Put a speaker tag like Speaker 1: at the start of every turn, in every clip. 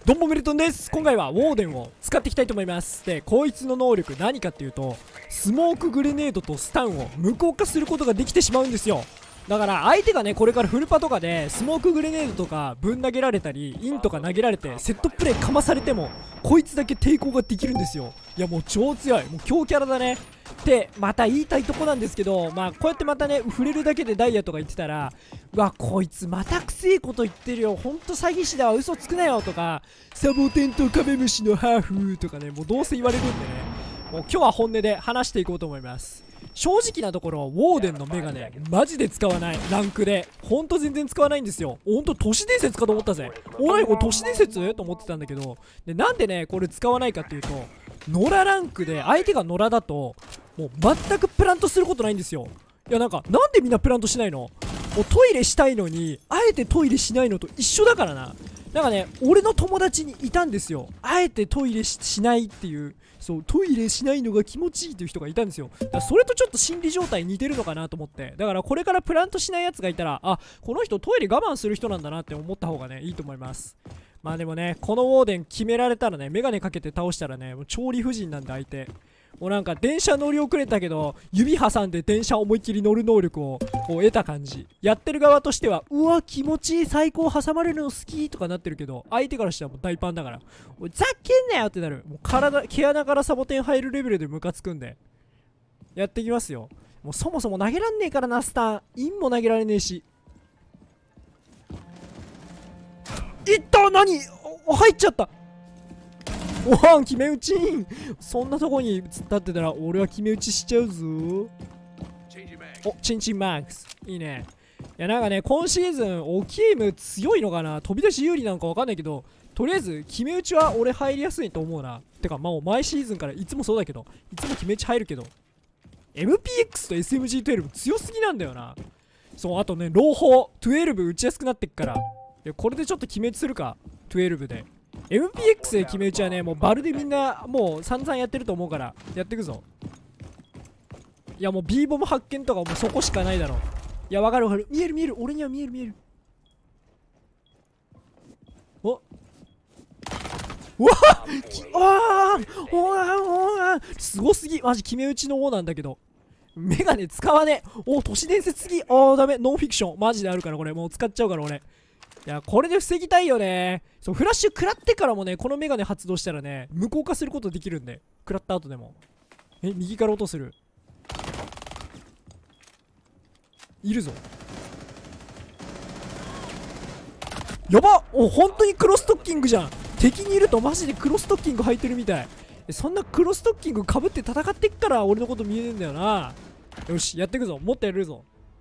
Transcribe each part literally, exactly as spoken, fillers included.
Speaker 1: どうもメルトンです。今回はウォーデンを使っていきたいと思います。で、こいつの能力何かっていうと、スモークグレネードとスタンを無効化することができてしまうんですよ。だから相手がね、これからフルパとかでスモークグレネードとかぶん投げられたりインとか投げられてセットプレイかまされてもこいつだけ抵抗ができるんですよ。いやもう超強い、もう強キャラだねってまた言いたいとこなんですけど、まあこうやってまたね触れるだけでダイヤとか言ってたら、うわこいつまたくせえこと言ってるよ、ほんと詐欺師だわ、嘘つくなよとか、サボテンとカメムシのハーフとかね、もうどうせ言われるんでね、もう今日は本音で話していこうと思います。正直なところウォーデンのメガネマジで使わない、ランクでほんと全然使わないんですよ。ほんと都市伝説かと思ったぜ。おいこれ都市伝説と思ってたんだけど、でなんでねこれ使わないかっていうと、野良ランクで相手が野良だともう全くプラントすることないんですよ。いやなんかなんでみんなプラントしないの？もうトイレしたいのにあえてトイレしないのと一緒だからな。なんかね俺の友達にいたんですよ、あえてトイレ し, しないっていう、そうトイレしないのが気持ちいいという人がいたんですよ。だからそれとちょっと心理状態似てるのかなと思って、だからこれからプラントしないやつがいたら、あこの人トイレ我慢する人なんだなって思った方がねいいと思います。まあでもねこのウォーデン決められたらね、メガネかけて倒したらねもう超理不尽なんで相手もうなんか電車乗り遅れたけど指挟んで電車思いっきり乗る能力をこう得た感じ。やってる側としてはうわ気持ちいい、最高、挟まれるの好きとかなってるけど、相手からしてはもう大パンだから、おいざけんなよってなる。もう体毛穴からサボテン入るレベルでムカつくんでやっていきますよ。もうそもそも投げらんねえからな、スタンインも投げられねえし。いった何お入っちゃった。おわん決め打ちん、そんなとこに突っ立ってたら俺は決め打ちしちゃうぞ。おチンチンマックスいいね。いやなんかね今シーズンオキーム強いのかな、飛び出し有利なのか分かんないけど、とりあえず決め打ちは俺入りやすいと思うな。てかまあ毎シーズンからいつもそうだけど、いつも決め打ち入るけど エムピーエックス と エスエムジーじゅうに 強すぎなんだよな。そうあとね朗報じゅうに打ちやすくなってっから、いやこれでちょっと決め打ちするかじゅうにで。エムピーエックス で決め打ちはねもうバルでみんなもう散々やってると思うからやっていくぞ。いやもう B ボム発見とかもうそこしかないだろ。いやわかるわかる、見える見える、俺には見える見える。おっうわっわーおわおわすごすぎマジ、決め打ちの王なんだけどメガネ使わねえ。お都市伝説すぎ。あーダメ、ノンフィクションマジであるからこれもう使っちゃうから俺。いやこれで防ぎたいよね。そうフラッシュ食らってからもねこのメガネ発動したらね無効化することできるんで、食らった後でも。え右から落とするいるぞ。やばっ、お本当にクロストッキングじゃん。敵にいるとマジでクロストッキング履いてるみたい。そんなクロストッキングかぶって戦ってっから俺のこと見えねえんだよな。よしやってくぞ、もっとやれるぞ。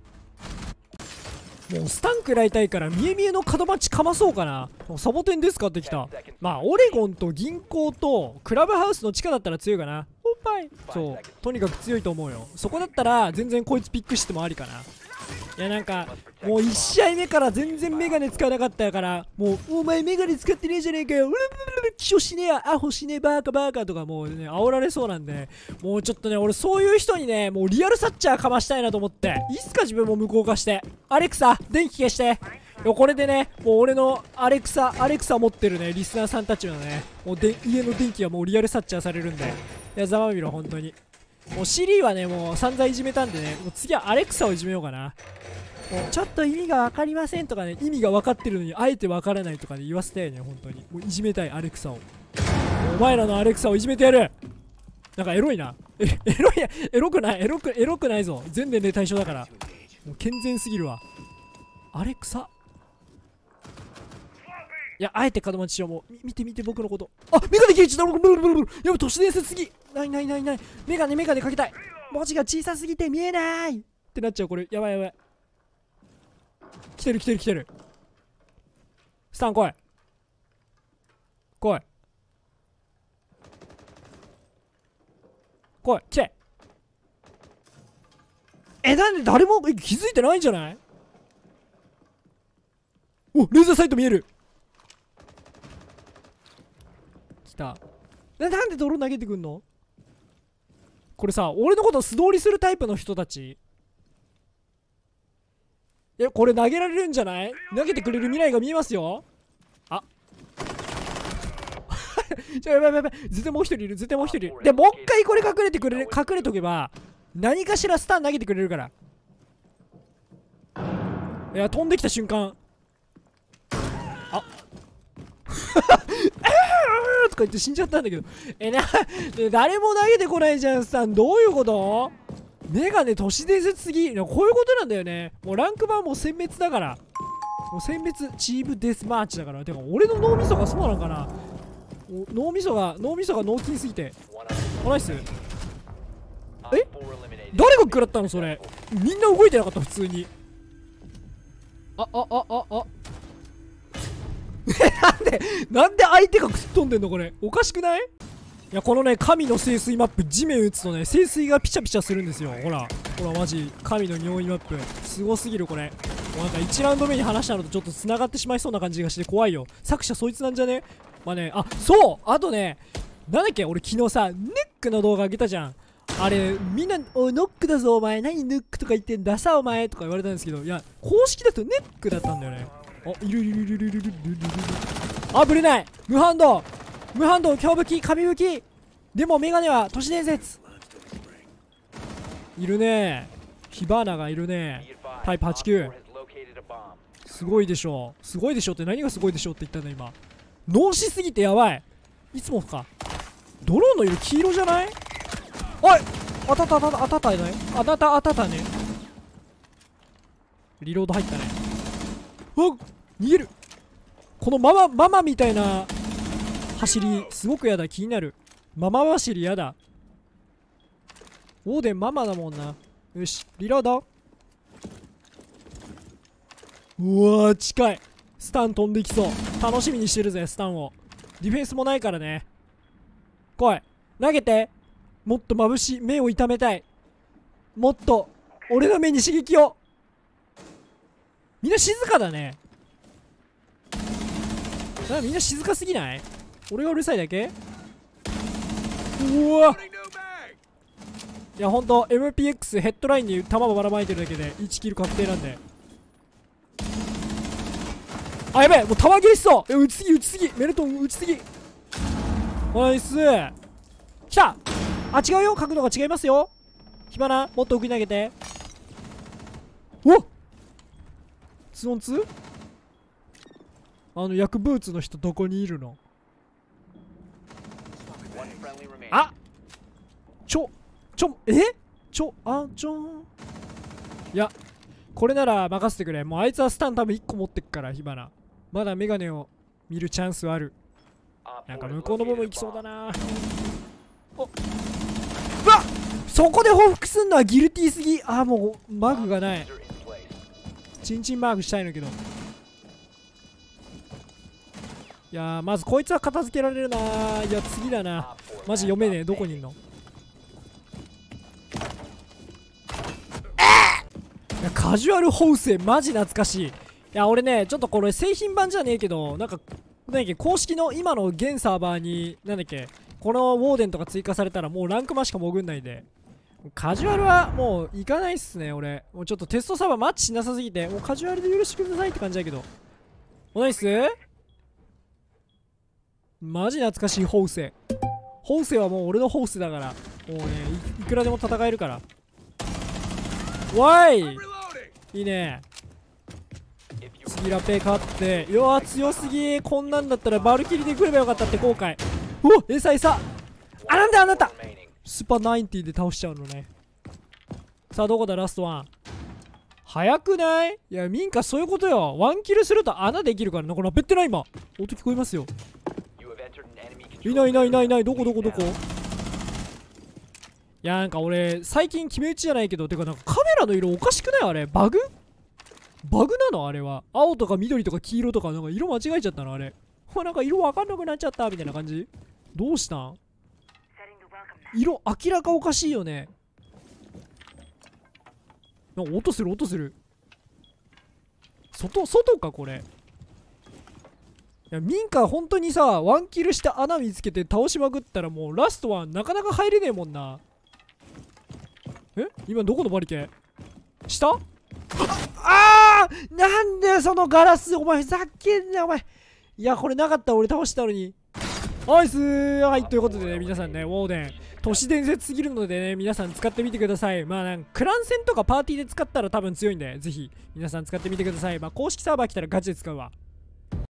Speaker 1: もうスタン食らいたいから見え見えの角待ちかまそうかな。サボテンですかってきた。まあオレゴンと銀行とクラブハウスの地下だったら強いかな。おっぱいそうとにかく強いと思うよ。そこだったら全然こいつピックしてもありかな。いやなんかもういち試合目から全然メガネ使わなかったからもうお前メガネ使ってねえじゃねえかよ、うるるるる気象しねえやアホしねえバーカバーカとかもうね煽られそうなんで、もうちょっとね俺そういう人にねもうリアルサッチャーかましたいなと思って、いつか自分も無効化してアレクサ電気消して、これでねもう俺のアレクサアレクサ持ってるねリスナーさんたちのねもうで家の電気はもうリアルサッチャーされるんで、いやざまみろ本当に。もうシリはねもう散々いじめたんでね、もう次はアレクサをいじめようかな。もうちょっと意味が分かりませんとかね、意味が分かってるのにあえて分からないとかね言わせたいね本当に。もういじめたいアレクサを、お前らのアレクサをいじめてやる。なんかエロいな、えエロいやエロくないエロくエロくないぞ、全年齢対象だから。もう健全すぎるわアレクサ。いやあえて門待ちしよう。もう見て見て僕のこと。あメガネ消えちゃった。ブルブルブルやば都市伝説すぎ。ないないないない、メガネメガネかけたい。文字が小さすぎて見えないってなっちゃうこれ。やばいやばい、来てる来てる来てる。スタン来い来い来い来て。えなんで誰も気づいてないんじゃない？おレーザーサイト見える。来た。ななんで泥投げてくんのこれさ、俺のこと素通りするタイプの人たち。いやこれ投げられるんじゃない？投げてくれる未来が見えますよ。あちょやばいやばいやばい、絶対もう一人いる、絶対もう一人いる。でもう一回これ隠れてくれる、隠れとけば何かしらスタン投げてくれるから。いや飛んできた瞬間あとか言って死んじゃったんだけど、えな、誰も投げてこないじゃんスタン、どういうこと？メガネ都市伝説すぎ。こういうことなんだよね。もうランク版もう殲滅だから、もう殲滅チームデスマーチだから。てか俺の脳みそがそうなのかな、脳みそが脳みそが脳筋すぎて。おナイス。え誰が食らったのそれ。みんな動いてなかった普通に。あああああなんでなんで相手が吹っ飛んでんのこれ、おかしくない？いやこのね神の聖水マップ、地面打つとね聖水がピチャピチャするんですよ。ほらほらマジ神の匂いマップすごすぎるこれ。もうなんかいちラウンド目に話したのとちょっと繋がってしまいそうな感じがして怖いよ。作者そいつなんじゃね？まあね、あそうあとね、なんだっけ俺昨日さヌックの動画あげたじゃん。あれみんな「おいノックだぞお前、何ヌックとか言ってんださお前」とか言われたんですけど、いや公式だとネックだったんだよね。あいるいるいるいるいるいるいるいる。あぶれない、無反動無反動強武器神武器でもメガネは都市伝説いるね。火花がいるね。タイプはちじゅうきゅうすごいでしょ。すごいでしょって何がすごいでしょって言ったんだ今。脳死すぎてやばい。いつもかドローンの色黄色じゃない？おい当たった当たった当たったね当たった当たったね。リロード入ったね。うわっ逃げる。このママママみたいな走りすごくやだ。気になる。ママ走りやだ。オーデンママだもんな。よしリロード。うわー近い。スタン飛んできそう。楽しみにしてるぜスタンを。ディフェンスもないからね。来い投げて。もっと眩しい目を痛めたい。もっと俺の目に刺激を。みんな静かだね。なみんな静かすぎない？俺がうるさいだけ？うわいやほんと エムピーエックス ヘッドラインに弾をばらまいてるだけでいちキル確定なんで。あやべえもう弾切れしそう。え撃ちすぎ撃ちすぎメルトン撃ちすぎ。ナイス来た。あ違うよ角度が違いますよ。火花もっと奥に投げて。おっツオンツーあの薬ブーツの人どこにいるの？あちょちょえちょあちょいやこれなら任せてくれ。もうあいつはスタン多分いっこ持ってっから火花。まだメガネを見るチャンスはある。なんか向こうの部分行きそうだな。おっうわっそこで報復すんのはギルティーすぎ。あもうマグがない。チンチンマークしたいのけど。いやーまずこいつは片付けられるなー。いや次だなマジ読めねえ。どこにいんの？いやカジュアルホウセイマジ懐かしい。いや俺ねちょっとこれ製品版じゃねえけどなんかなんだっけ公式の今の現サーバーになんだっけこのウォーデンとか追加されたらもうランクマしか潜んないんでカジュアルはもう行かないっすね。俺もうちょっとテストサーバーマッチしなさすぎてもうカジュアルで許してくださいって感じだけど。おナイスマジ懐かしいホウセイ。ホウセイはもう俺のホウセイだからもうね い, いくらでも戦えるから。わいいいね。次ラペ勝ってうわ強すぎ。こんなんだったらバルキリで来ればよかったって後悔。おっ餌餌あなんだあなたスーパーナインティで倒しちゃうのね。さあどこだラストワン。早くない？いやミンカそういうことよ。ワンキルすると穴できるからな。これラペってない今音聞こえますよ。いないいないいないいない。どこどこどこ。いやなんか俺最近決め打ちじゃないけどてかなんかカメラの色おかしくない？あれバグバグなの？あれは青とか緑とか黄色とかなんか色間違えちゃったのあれ。なんか色わかんなくなっちゃったみたいな感じ。どうしたん？色明らかおかしいよね。なんか音する音する。外外かこれ。いやミンカ本当にさワンキルして穴見つけて倒しまくったらもうラストはなかなか入れねえもんな。え今どこのバリケ下？ああーなんでそのガラスお前ふざけんなお前。いやこれなかったら俺倒したのに。 おいっすー。はい、ということでね、皆さんね、ウォーデン、都市伝説すぎるのでね、皆さん使ってみてください。まあ、なんかクラン戦とかパーティーで使ったら多分強いんで、ぜひ皆さん使ってみてください。まあ、公式サーバー来たらガチで使うわ。